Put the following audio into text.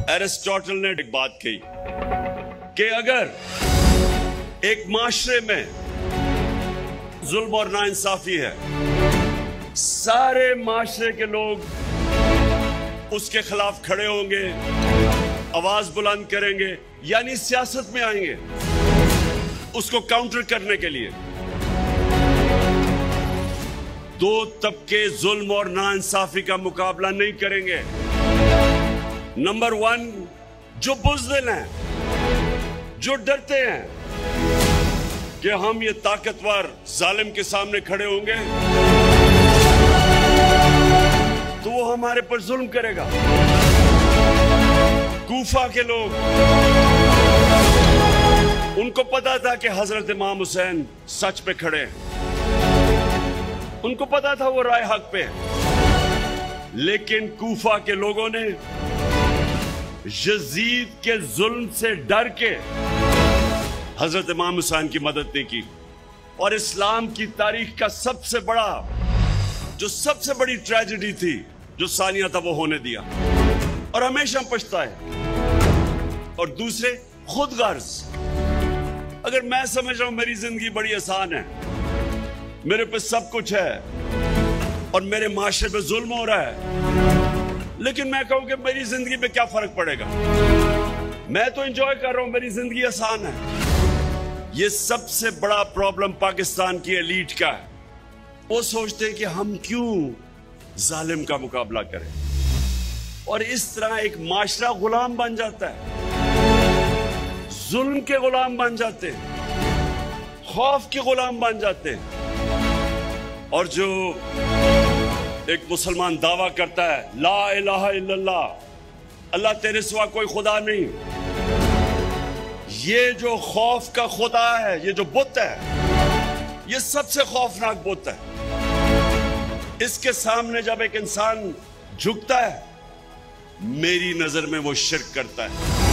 Aristotle ने एक बात कही कि अगर एक माशरे में जुल्म और नाइंसाफी है, सारे माशरे के लोग उसके खिलाफ खड़े होंगे, आवाज बुलंद करेंगे, यानी सियासत में आएंगे उसको काउंटर करने के लिए। दो तबके जुल्म और नाइंसाफी का मुकाबला नहीं करेंगे। नंबर 1, जो बुज़दिल हैं, जो डरते हैं कि हम ये ताकतवर जालिम के सामने खड़े होंगे तो वो हमारे पर जुल्म करेगा। कूफा के लोग, उनको पता था कि हजरत इमाम हुसैन सच पे खड़े हैं, उनको पता था वो राय हक पे है, लेकिन कूफा के लोगों ने यजीद के जुल्म से डर के हजरत इमाम हुसैन की मदद नहीं की। और इस्लाम की तारीख का सबसे बड़ी ट्रेजेडी थी जो सानिया था वो होने दिया, और हमेशा पछताए। और दूसरे, खुद गर्ज। अगर मैं समझ रहा हूं मेरी जिंदगी बड़ी आसान है, मेरे पे सब कुछ है और मेरे माशरे पे जुल्म हो रहा है, लेकिन मैं कहूं कि मेरी जिंदगी पे क्या फर्क पड़ेगा, मैं तो एंजॉय कर रहा हूं, मेरी जिंदगी आसान है। ये सबसे बड़ा प्रॉब्लम पाकिस्तान की एलीट का है। वो सोचते हैं कि हम क्यों जालिम का मुकाबला करें, और इस तरह एक माशरा गुलाम बन जाता है, जुल्म के गुलाम बन जाते हैं, खौफ के गुलाम बन जाते हैं। और जो एक मुसलमान दावा करता है ला इलाहा इल्लल्लाह, अल्लाह तेरे सिवा कोई खुदा नहीं, ये जो खौफ का खुदा है, ये जो बुत है, ये सबसे खौफनाक बुत है। इसके सामने जब एक इंसान झुकता है, मेरी नजर में वो शिर्क करता है।